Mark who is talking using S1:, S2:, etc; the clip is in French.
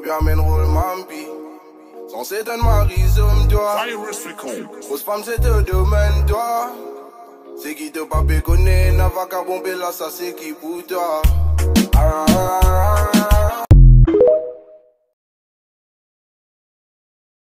S1: bien mène rôle mampi. Censé te marisome toi.
S2: Virusrecord.
S1: Grosse femme c'est te domaine toi. C'est qui te pas péconner, n'a pas qu'à bomber là, ça c'est qui pour toi. Ah,